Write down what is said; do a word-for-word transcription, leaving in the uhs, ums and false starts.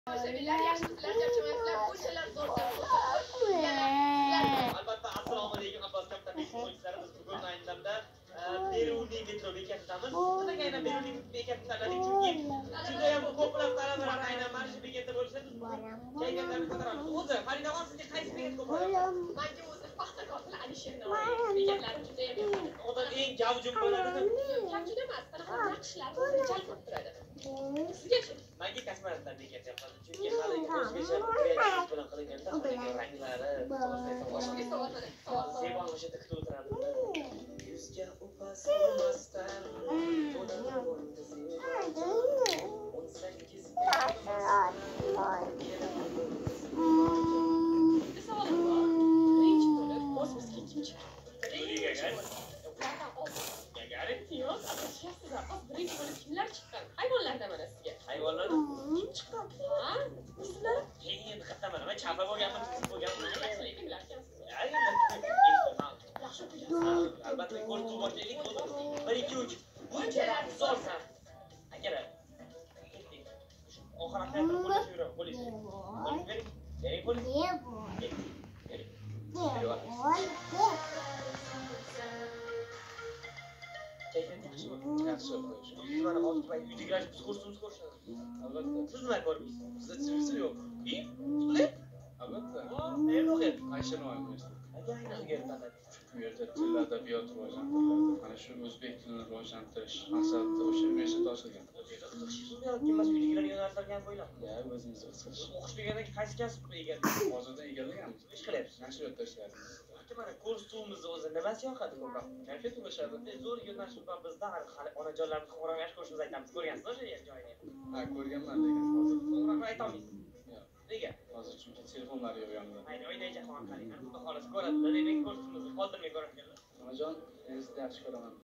Sevillar yaxshi qizlar charchamayapsizlar, qo'shalar zo'r albatta assalomu alaykum Abbos katta o'yinchilarimiz bugun ayni damda Beruniy metro bekatidamiz. Nimaga aynan Beruniy bekatini tanladik? Chunki juda ham ko'plab talabalar aynan mana shu bekatda bo'lishadi. Kayfiyatlarni ko'taramiz. O'zi xaridor sizga qaysi bekat ko'p yoqadi? Menga o'zi Paxtakor Alisher Navoiy bekatlari juda ham yoqadi. Odam eng gavjum bo'ladi. Gavjum emas, qanaqa naqshlar jalb qilib turadi. Sizgachi? Menga kosmonavtlar bekati yoqadi. Chunki hali o'zgacha kreativ bilan qilinganda ranglari, Sebon o'sha yerda kutib o'tiradi. Yuzga upas olmasdan o'n sakkiz savolim bor. Birinchi bo'lib kosmosga kim chiqdi? Gagarin? Yo'q, adashyapsizlar. Birinchi bo'lib kimlar chiqqan? Hayvonlardan mana sizga. Hayvonlardan kim chiqqan? Ha? Ismlari? Endi qatamadim. Men chafa bo'lganman, tuz bo'lganman. Yaxshi bilar ekansiz. Yaxshi bilasan. Albatta, ko'rib boshlaylik. bir ikki uch. Bunchalar zo'rsan. Agar oxiratda qo'lish yurib, qo'lish. Qo'lish bering. Bering qo'lish. Bering. Bering. Kayfiyat yaxshi bo'ldi. Yaxshi bo'ldi. Mana hozir payt uyda kirib ko'rsamiz ko'rishadi. Albatta. Siz nima ko'ryapsiz? Bizda televizor yo'q. I? Uxlayap? Albatta. Endi o'qiyap. Qaysi universitet? Aka aynan yerda. Shu yerda til adabiyot rivojlantiriladi. Mana shu o'zbek tilini rivojlantirish maqsadida o'sha universitet ochilgan. Kimmas uydagilar yo'naltirilgan bo'ylab. Ya, o'zimiz o'qish. O'qish degandan qaysi kasb egallaysiz? Hozirda egallaganmiz. Ish qilyapsiz. Nashriyotda ishlayapmiz. Mana ko'rsatuvimizni o'zi nimasi yoqadi ko'proq? Kayfiyat bo'lishadi. Zo'r yo'nalishlar bizda hali onajonlarimiz qo'ng'iroq yash ko'rishimizni aytamiz. Ko'rgansiz o'sha joyni? Ha, ko'rganman, lekin hozir qo'ng'iroq ayta olmaysiz. Yo'q. Nega? Hozir chunki telefonlar yo'q yonimda. Ayni o'ynaycha qolgan qaring. Xudo xohlasa ko'radi. Lekin ko'rsatuvimizni qoldirmay ko'radiganlar. Onajon, men sizni yaxshi ko'raman.